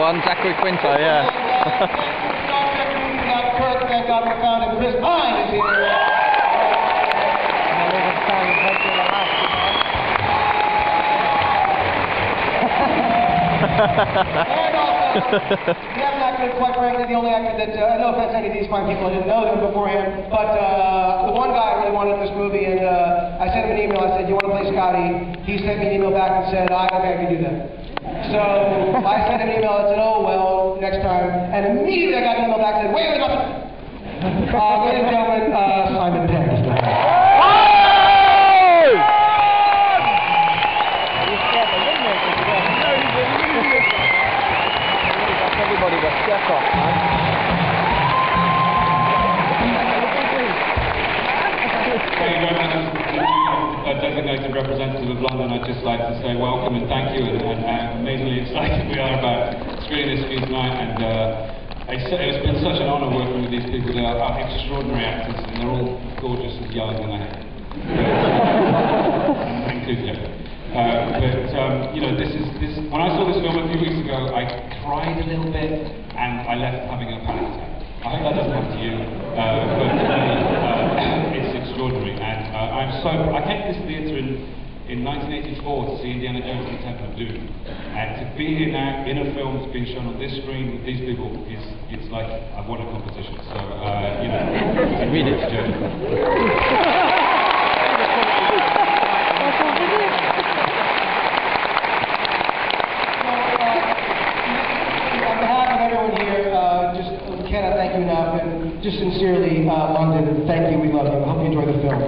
one, Zachary Quinto, yeah. Kirk, thank God we found him. Chris Pine is here. And also, we have an actor, quite frankly, the only actor that, no offense to any of these fine people, I didn't know them beforehand, but the one guy I really wanted in this movie, and I sent him an email, I said, you want to play Scotty? He sent me an email back and said, I can do that. So I sent him an email and said, oh, well, next time, and immediately I got an email back and said, wait a minute, ladies and gentlemen, Simon Pegg is back. Everybody got stuck off, man. Thank you very much. As designated representative of London, I'd just like to say welcome and thank you, and amazingly excited we are about screening this film tonight. And it's been such an honour working with these people. They are extraordinary actors, and they're all gorgeous and young, and inclusive. But you know, this. When I saw this film a few weeks ago, I cried a little bit, and I left having a panic attack. I hope that doesn't happen to you, but it's extraordinary. And I came to this theatre in 1984 to see Indiana Jones and the Temple of Doom, and to be here now in a film that's being shown on this screen with these people it's like I've won a competition. So you know, it's a really journey. Cannot thank you enough, and just sincerely, London, thank you, we love you. I hope you enjoy the film.